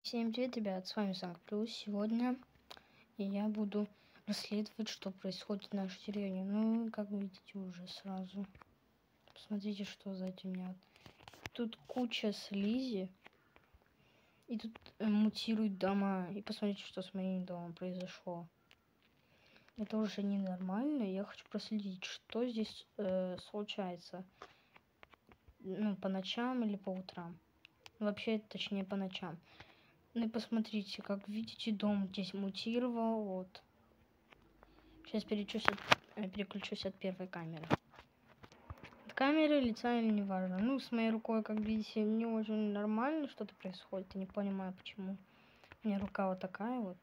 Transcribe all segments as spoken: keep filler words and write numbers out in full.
Всем привет, ребят, с вами Санк Плюс. Сегодня я буду расследовать, что происходит в нашей деревне. Ну, как вы видите уже сразу. Посмотрите, что за этим нет. Тут куча слизи. И тут э, мутируют дома. И посмотрите, что с моим домом произошло. Это уже ненормально. Я хочу проследить, что здесь э, случается. Ну, по ночам или по утрам. Вообще, точнее, по ночам. Ну и посмотрите, как видите, дом здесь мутировал. Вот. Сейчас переключусь от, переключусь от первой камеры. От камеры лица или не важно. Ну, с моей рукой, как видите, не очень нормально что-то происходит. Я не понимаю, почему. У меня рука вот такая вот.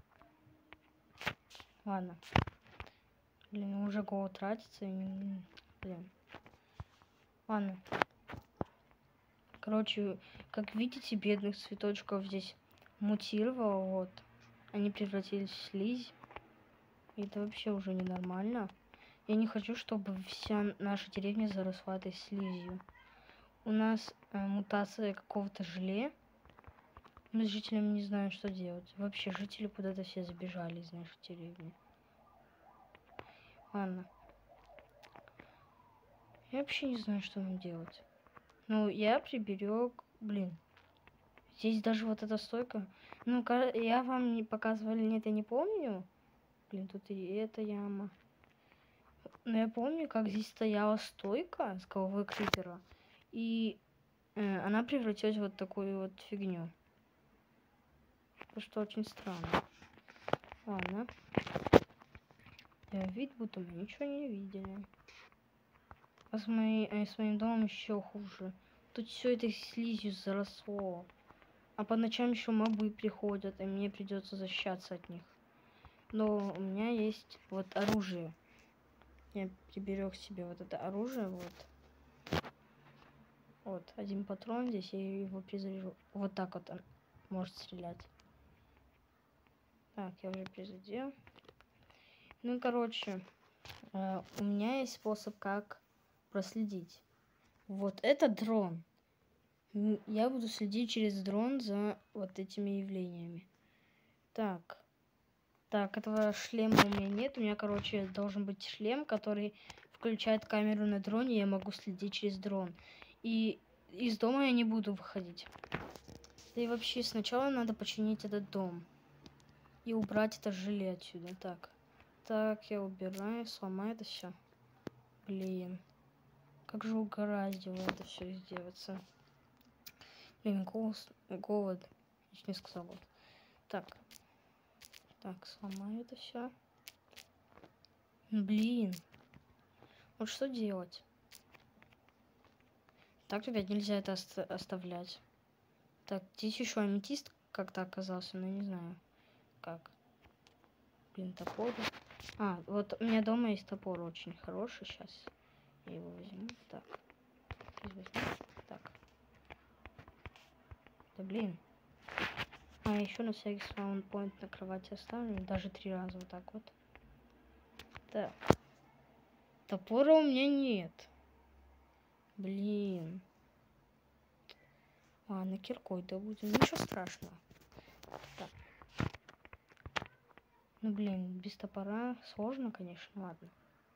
Ладно. Блин, уже голову тратится. И не... Блин. Ладно. Короче, как видите, бедных цветочков здесь мутировало. Вот. Они превратились в слизь. И это вообще уже ненормально. Я не хочу, чтобы вся наша деревня заросла этой слизью. У нас э, мутация какого-то желе. Мы с жителями не знаем, что делать. Вообще, жители куда-то все забежали из нашей деревни. Ладно. Я вообще не знаю, что нам делать. Ну, я приберег... Блин. Здесь даже вот эта стойка. Ну, я вам не показывала, нет, я не помню. Блин, тут и эта яма. Но я помню, как здесь стояла стойка с головой крипера. И э, она превратилась в вот такую вот фигню. Что очень странно. Ладно. Я вид, будто мы ничего не видели. А с, моей, а с моим домом еще хуже. Тут все этой слизью заросло. А по ночам еще мобы приходят, и мне придется защищаться от них. Но у меня есть вот оружие. Я приберег себе вот это оружие, вот. Вот, один патрон здесь, я его призаряжу. Вот так вот он может стрелять. Так, я уже призадел. Ну, короче, э, у меня есть способ, как проследить. Вот это дрон. Я буду следить через дрон за вот этими явлениями. Так. Так, этого шлема у меня нет. У меня, короче, должен быть шлем, который включает камеру на дроне, и я могу следить через дрон. И из дома я не буду выходить. Да и вообще, сначала надо починить этот дом. И убрать это желе отсюда. Так. Так, я убираю, сломаю это все. Блин. Как же угораздило это все сделаться. Блин, голос, голод. Я не сказал. Вот. Так. Так, сломаю это все. Блин. Вот что делать? Так, ребят, нельзя это ост оставлять. Так, здесь еще аметист как-то оказался, но не знаю как. Блин, топор. А, вот у меня дома есть топор очень хороший. Сейчас я его возьму. Так. Возьму. Так. Да блин. А, еще на всякий спаунпоинт на кровати оставлю. Даже три раза вот так вот. Так. Топора у меня нет. Блин. Ладно, киркой добудем. Ничего страшного. Так. Ну, блин, без топора сложно, конечно. Ладно.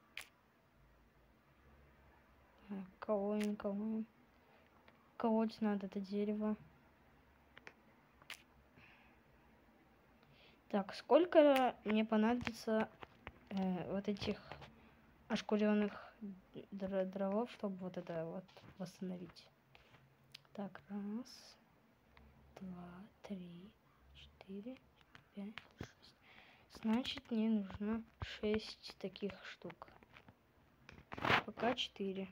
Так, колоем, колоем. Колоть надо это дерево. Так, сколько мне понадобится э, вот этих ошкуренных дровов, чтобы вот это вот восстановить? Так, раз, два, три, четыре, пять, шесть. Значит, мне нужно шесть таких штук. Пока четыре.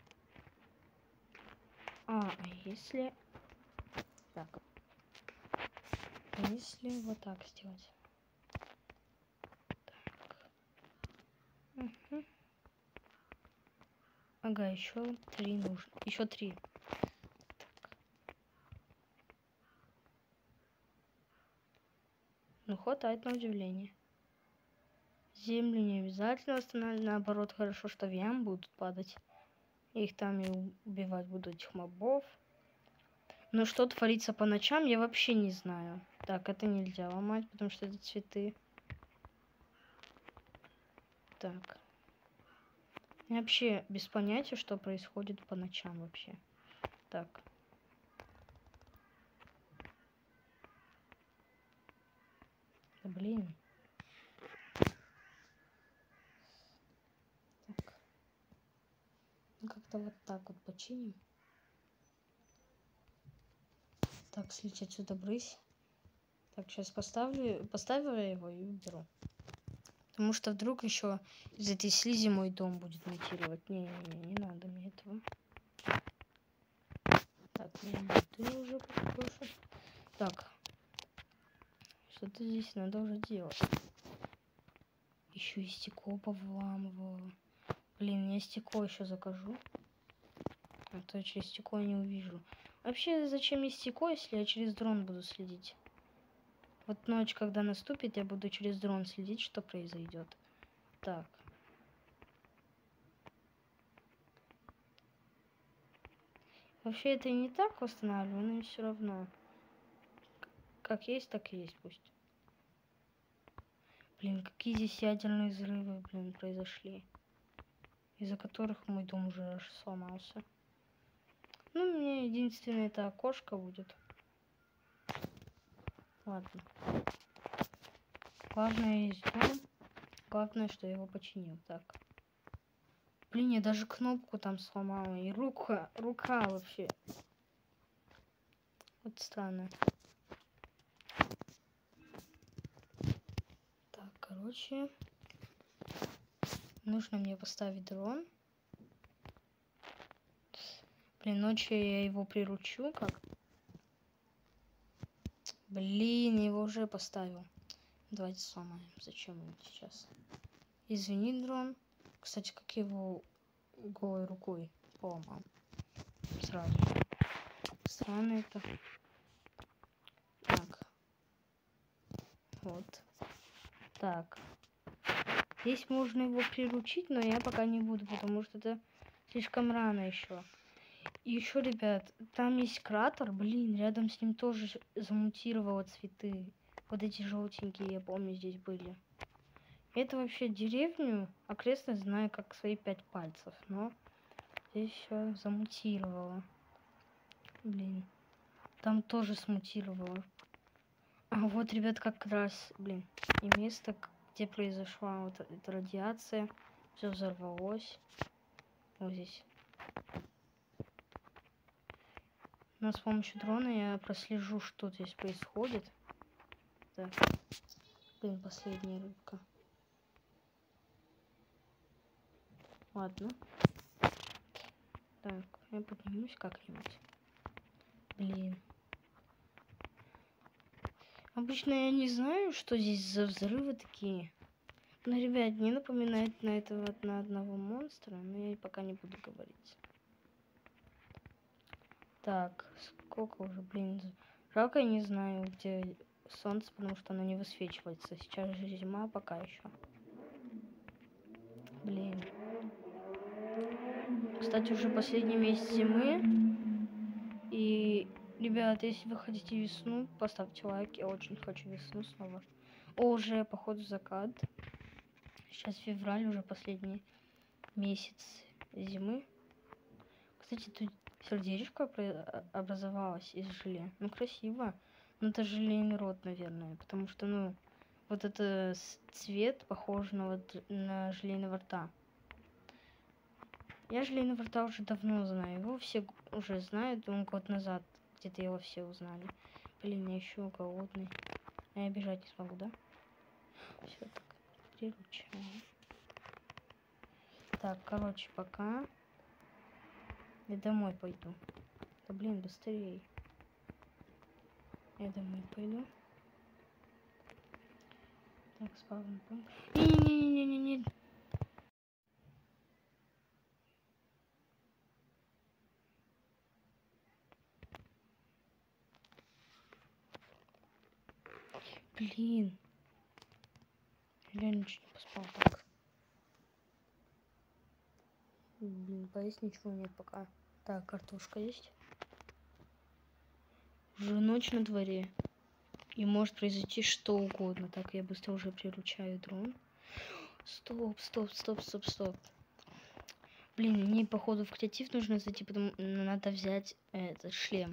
А, а если... Так. Если вот так сделать. Так. Угу. Ага, еще три нужно. Еще три. Так. Ну, хватает на удивление. Землю не обязательно восстанавливать. Наоборот, хорошо, что в ям будут падать. Я их там и убивать буду, этих мобов. Но что творится по ночам, я вообще не знаю. Так, это нельзя ломать, потому что это цветы. Так. Я вообще без понятия, что происходит по ночам вообще. Так. Да блин. Так. Ну, как-то вот так вот починим. Так, слить отсюда брысь. Так, сейчас поставлю, поставлю его и уберу. Потому что вдруг еще из этой слизи мой дом будет мутировать. Не-не-не, не надо мне этого. Так, не ты уже покушать. Так. Что-то здесь надо уже делать. Еще и стекло повламывало. Блин, я стекло еще закажу. А то я через стекло не увижу. Вообще, зачем мне стекло, если я через дрон буду следить? Вот ночь, когда наступит, я буду через дрон следить, что произойдет. Так. Вообще, это и не так восстанавливаю, но все равно. Как есть, так и есть пусть. Блин, какие здесь ядерные взрывы, блин, произошли. Из-за которых мой дом уже аж сломался. Ну, у меня единственное это окошко будет. Ладно. Главное есть дом. Главное, что я его починил. Так. Блин, я даже кнопку там сломала. И рука, рука вообще. Вот странно. Так, короче. Нужно мне поставить дрон. Блин, ночью я его приручу как? Блин, я его уже поставил. Давайте сломаем. Зачем он сейчас? Извини, дрон. Кстати, как его голой рукой поломал. Сразу. Странно это. Так. Вот. Так. Здесь можно его приручить, но я пока не буду, потому что это слишком рано еще. И еще, ребят, там есть кратер, блин, рядом с ним тоже замутировало цветы. Вот эти желтенькие, я помню, здесь были. Это вообще деревню окрестность знаю как свои пять пальцев, но здесь все замутировало. Блин, там тоже смутировало. А вот, ребят, как раз, блин, и место, где произошла вот эта радиация, все взорвалось. Вот здесь. Но с помощью дрона я прослежу, что здесь происходит. Так, блин, последняя рыбка. Ладно. Так, я поднимусь как-нибудь. Блин. Обычно я не знаю, что здесь за взрывы такие. Но, ребят, не напоминает на этого на одного монстра, но я пока не буду говорить. Так, сколько уже, блин. Жалко, я не знаю, где солнце, потому что оно не высвечивается. Сейчас же зима пока еще. Блин. Кстати, уже последний месяц зимы. И, ребят, если вы хотите весну, поставьте лайк. Я очень хочу весну снова. О, уже, походу, закат. Сейчас февраль, уже последний месяц зимы. Кстати, тут сердечко образовалось из желе. Ну, красиво. Ну, это желейный рот, наверное. Потому что, ну, вот это цвет похож на, вот, на желейного рта. Я желейного рта уже давно знаю. Его все уже знают. Он год назад где-то его все узнали. Блин, я еще голодный. А я бежать не смогу, да? Все так. Приручаю. Так, короче, пока. Я домой пойду. Да блин, быстрее. Я домой пойду. Так, спавн. Не-не-не-не-не-не. Блин. Реально чуть не поспал так. Блин, поесть ничего нет пока. Так, картошка есть. Уже ночь на дворе. И может произойти что угодно. Так, я быстро уже приручаю дрон. Стоп, стоп, стоп, стоп, стоп. Блин, мне походу в креатив нужно зайти, потому надо взять этот шлем.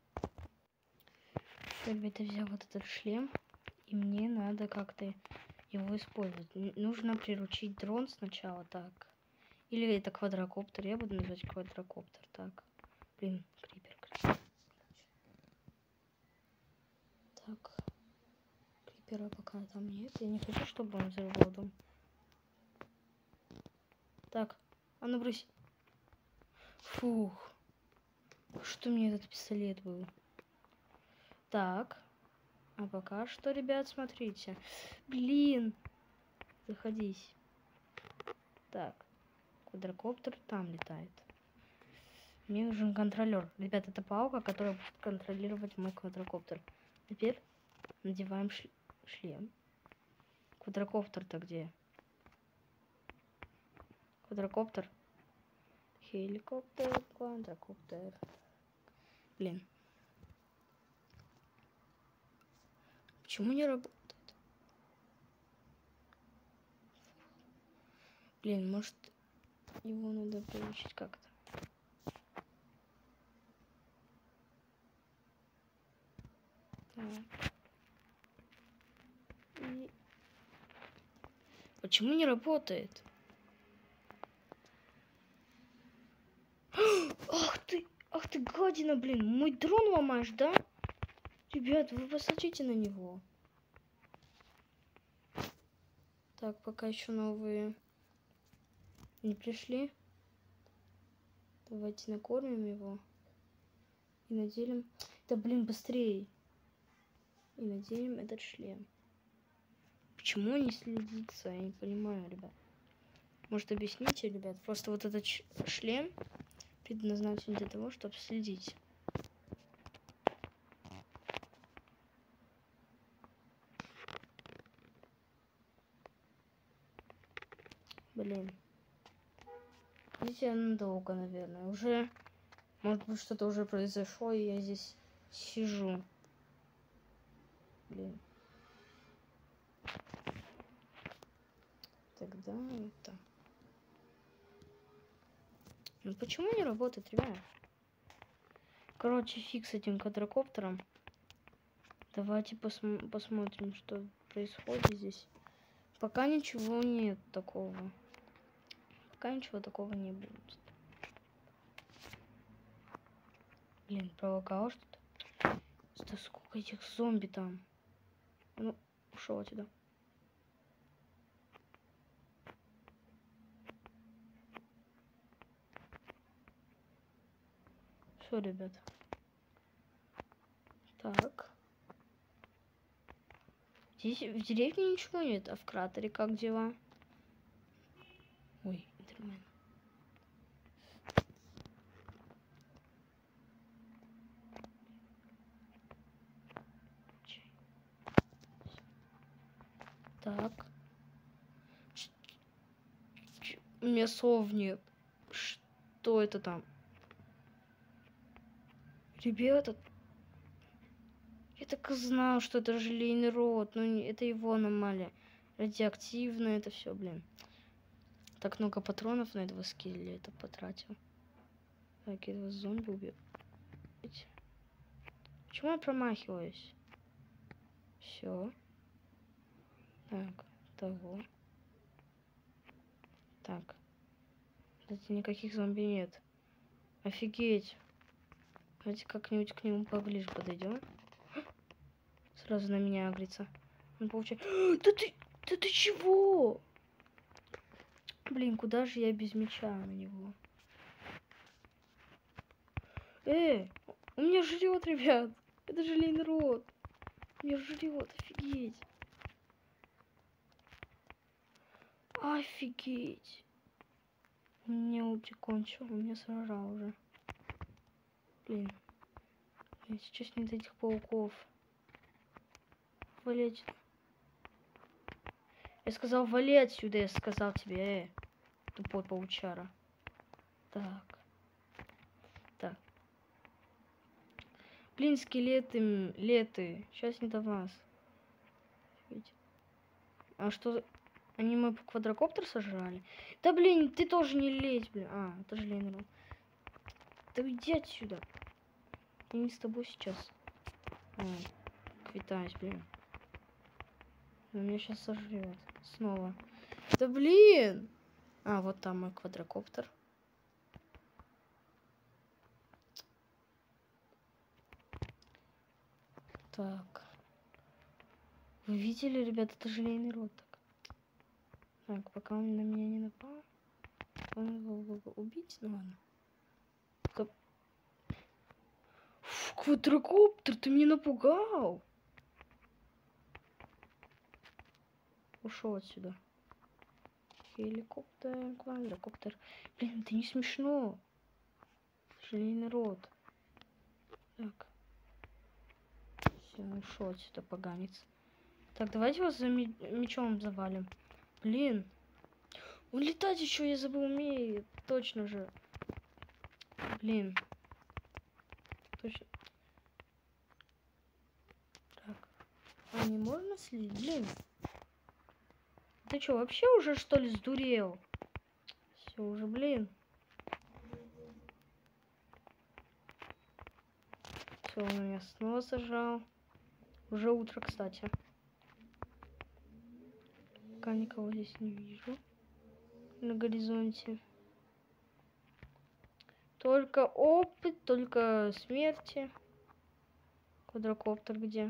Ребята, взял вот этот шлем. И мне надо как-то его использовать. Нужно приручить дрон сначала, так. Или это квадрокоптер. Я буду называть квадрокоптер. Так. Блин, крипер, крипер. Так. Крипера пока там нет. Я не хочу, чтобы он взорвал дом. Так. А ну брось. Фух. Что мне этот пистолет был? Так. А пока что, ребят, смотрите. Блин. Заходись. Так. Квадрокоптер там летает. Мне нужен контролер. Ребят, это палка, которая будет контролировать мой квадрокоптер. Теперь надеваем шлем. шлем. Квадрокоптер-то где? Квадрокоптер. Хеликоптер, квадрокоптер. Блин. Почему не работает? Блин, может его надо получить как-то. Так. И... Почему не работает? Ах ты, ах ты гадина, блин. Мой дрон ломаешь, да? Ребят, вы посмотрите на него. Так, пока еще новые не пришли. Давайте накормим его. И наделим... Да блин, быстрее. И наделим этот шлем. Почему он не следится? Я не понимаю, ребят. Может, объясните, ребят? Просто вот этот шлем предназначен для того, чтобы следить. Блин. Видите, надолго, наверное. Уже, может быть, что-то уже произошло, и я здесь сижу. Блин. Тогда это... Ну почему не работает, ребят? Короче, фиг с этим квадрокоптером. Давайте посм посмотрим, что происходит здесь. Пока ничего нет такого. Пока ничего такого не будет. Блин, пролагало что-то. Да сколько этих зомби там. Ну, ушел отсюда. Все, ребят. Так. Здесь в деревне ничего нет, а в кратере как дела? Ой, интермен. Так. Мясов нет. Что это там? Ребята, я так и знал, что это желейный рот. Но это его аномалия. Радиоактивно это все, блин. Так много патронов на этого скелета потратил. Так, этого зомби убил. Почему я промахиваюсь? Все. Так, того. Так. Кстати, никаких зомби нет. Офигеть. Давайте как-нибудь к нему поближе подойдем. Сразу на меня агрится. Он получается... Да ты... Да ты чего? Блин, куда же я без меча на него? Эй, у меня жрет, ребят. Это желейный рот. Меня жрет, офигеть. Офигеть. У меня ульти кончил, он меня сожрал уже. Блин. Я сейчас нет этих пауков. Вали отсюда. Я сказал, вали отсюда, я сказал тебе, э, тупой паучара. Так. Так. Блин, скелеты, леты. Сейчас не до вас. А что? Они мой квадрокоптер сожрали? Да блин, ты тоже не лезь, блин. А, это же Лена. Да иди отсюда. Я не с тобой сейчас. А, квитаюсь, блин. Он меня сейчас сожрет. Снова. Да блин! А, вот там мой квадрокоптер. Так. Вы видели, ребята, это желейный рот. Так, так пока он на меня не напал. Он его убить, ну ладно. Стоп. Фу, квадрокоптер, ты меня напугал. Ушел отсюда. Геликоптер, квадрокоптер. Блин, это не смешно. Желейный рот. Так. Все, ушел отсюда, поганец. Так, давайте его за мечом завалим. Блин. Он летать еще, я забыл, умеет. Точно же. Блин. Точно. Так. А не можно слить? Блин. Ты что, вообще уже что ли сдурел? Все уже, блин. Все, он меня снова сажал. Уже утро, кстати. Пока никого здесь не вижу. На горизонте. Только опыт, только смерти. Квадрокоптер где?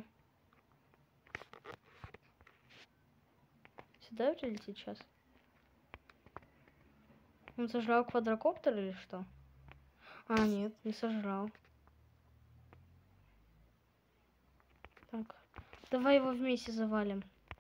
Сюда прилетит сейчас? Он сожрал квадрокоптер или что? А, нет, не сожрал. Так, давай его вместе завалим.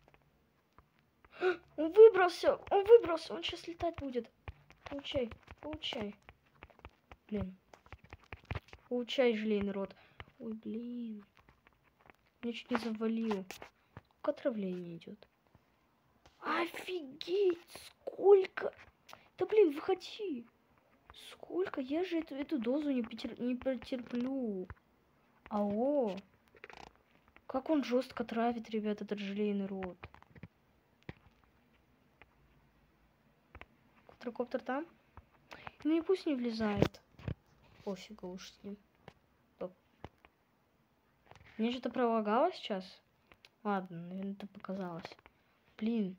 Он выбрался! Он выбрался! Он сейчас летать будет. Получай, получай. Блин. Получай, желейный рот. Ой, блин. Меня чуть не завалил. Как отравление идет. Офигеть! Сколько! Да блин, выходи! Сколько? Я же эту, эту дозу не, потер... не потерплю. Алло! Как он жестко травит, ребят, этот желейный рот. Квадрокоптер там? Ну и пусть не влезает. Пофигу уж с ним. Стоп. Мне что-то пролагалось сейчас? Ладно, наверное, это показалось. Блин.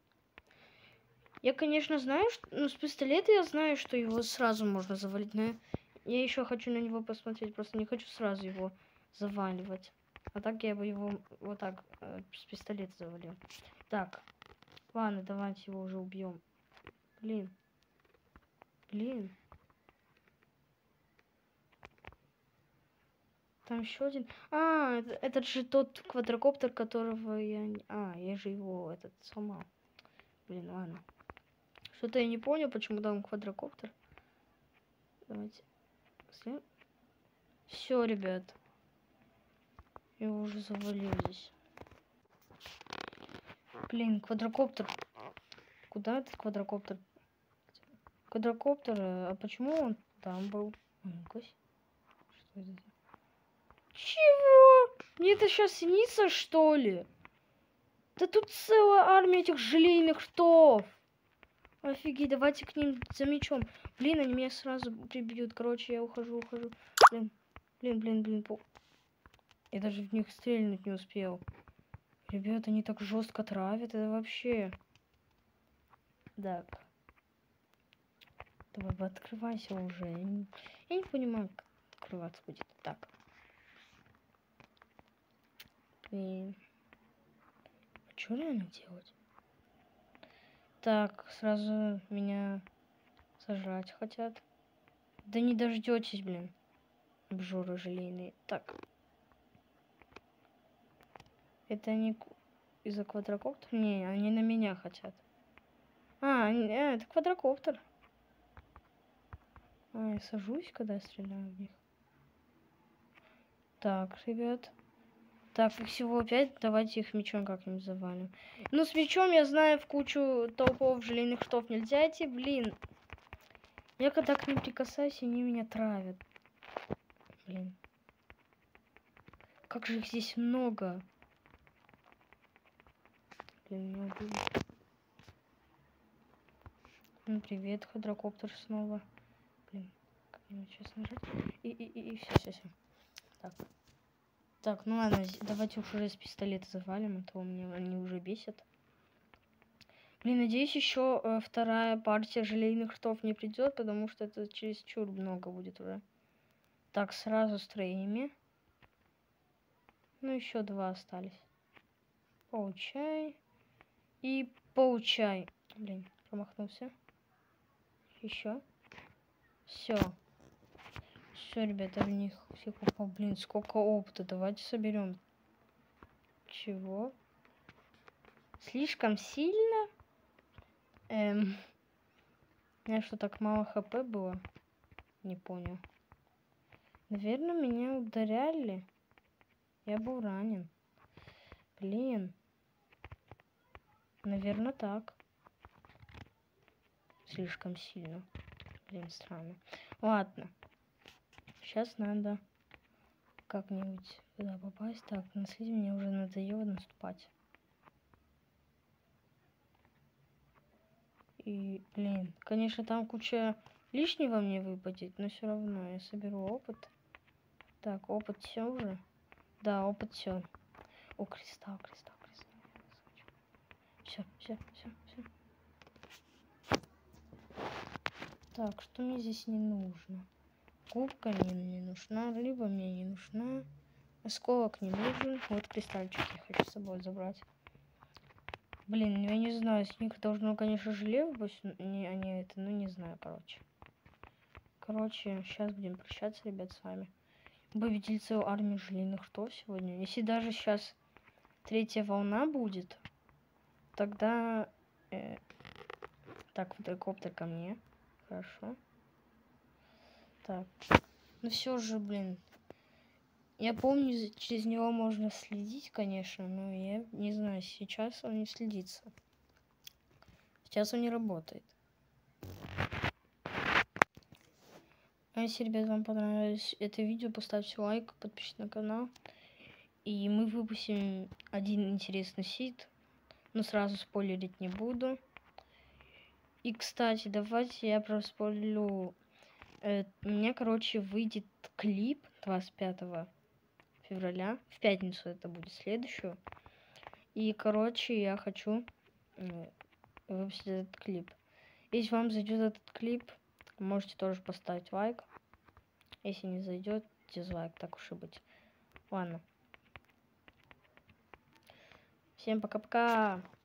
Я, конечно, знаю, что... Ну, с пистолета я знаю, что его сразу можно завалить, но я еще хочу на него посмотреть. Просто не хочу сразу его заваливать. А так я бы его вот так э, с пистолета завалил. Так. Ладно, давайте его уже убьем. Блин. Блин. Там еще один. А, это, этот же тот квадрокоптер, которого я... А, я же его этот сломал. Блин, ладно. Что-то я не понял, почему там квадрокоптер. Давайте. Все, ребят. Я уже завалил здесь. Блин, квадрокоптер. Куда этот квадрокоптер? Квадрокоптер, а почему он там был? Ну-ка. Что это? Чего? Мне это сейчас снится, что ли? Да тут целая армия этих желейных ртов. Офигеть, давайте к ним за мечом. Блин, они меня сразу прибьют. Короче, я ухожу, ухожу. Блин, блин, блин, блин. По... Я даже в них стрельнуть не успел. Ребята, они так жестко травят. Это вообще... Так. Давай, открывайся уже. Я не, я не понимаю, как открываться будет. Так. Блин. А что реально делать? Так, сразу меня сожрать хотят. Да не дождетесь, блин. Обжоры желейные. Так. Это они из-за квадрокоптера? Не, они на меня хотят. А, они, а, это квадрокоптер. А, я сажусь, когда стреляю в них. Так, ребят. Так, их всего пять. Давайте их мечом как-нибудь завалим. Ну, с мечом, я знаю, в кучу толпов желейных штов нельзя идти. Блин. Я когда к ним прикасаюсь, они меня травят. Блин. как же их здесь много. Блин, меня убили. Ну, привет, квадрокоптер снова. Блин, как мне сейчас нажать? И, и, и, и все, все, все. Так. Так, ну ладно, давайте уж уже с пистолета завалим, а то мне они уже бесят. Блин, надеюсь, еще э, вторая партия желейных ртов не придет, потому что это чересчур много будет уже. Так, сразу с троими. Ну, еще два остались. Получай. И получай. Блин, промахнулся. Еще. Все. Все, ребята, в них всех упал. Блин, сколько опыта. Давайте соберем. Чего? Слишком сильно? Эм. У меня что, так мало хп было? Не понял. Наверное, меня ударяли. Я был ранен. Блин. Наверное, так. Слишком сильно. Блин, странно. Ладно. Сейчас надо как-нибудь туда попасть. Так, на следующий мне уже надоело наступать. И, блин, конечно, там куча лишнего мне выпадет, но все равно я соберу опыт. Так, опыт все уже? Да, опыт все. О, кристалл, кристалл, кристалл. Все, все, все, все. Так, что мне здесь не нужно? Губка мне не нужна, рыба мне не нужна. Осколок не нужен. Вот кристальчик я хочу с собой забрать. Блин, я не знаю, с них должно, конечно, желе выпасть, не, а не это, ну не знаю, короче. Короче, сейчас будем прощаться, ребят, с вами. Вы видели целую армию желейных ртов сегодня. Если даже сейчас третья волна будет, тогда... Э, так, квадрокоптер ко мне. Хорошо. Так. Ну все же, блин. Я помню, через него можно следить, конечно, но я не знаю, сейчас он не следится. Сейчас он не работает. А если, ребят, вам понравилось это видео, поставьте лайк, подпишитесь на канал. И мы выпустим один интересный сид. Но сразу спойлерить не буду. И, кстати, давайте я проспойлерю. Э, у меня, короче, выйдет клип двадцать пятого февраля. В пятницу это будет следующую. И, короче, я хочу э, выпустить этот клип. Если вам зайдет этот клип, можете тоже поставить лайк. Если не зайдет, дизлайк, так уж и быть. Ладно. Всем пока-пока.